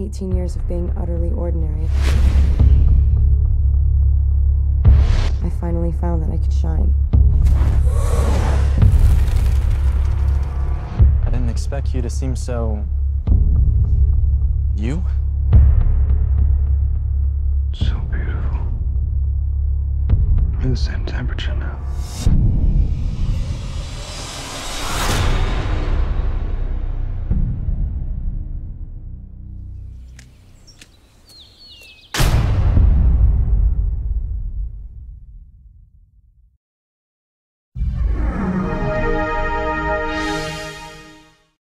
18 years of being utterly ordinary, I finally found that I could shine. I didn't expect you to seem so... you? So beautiful. We're the same temperature now.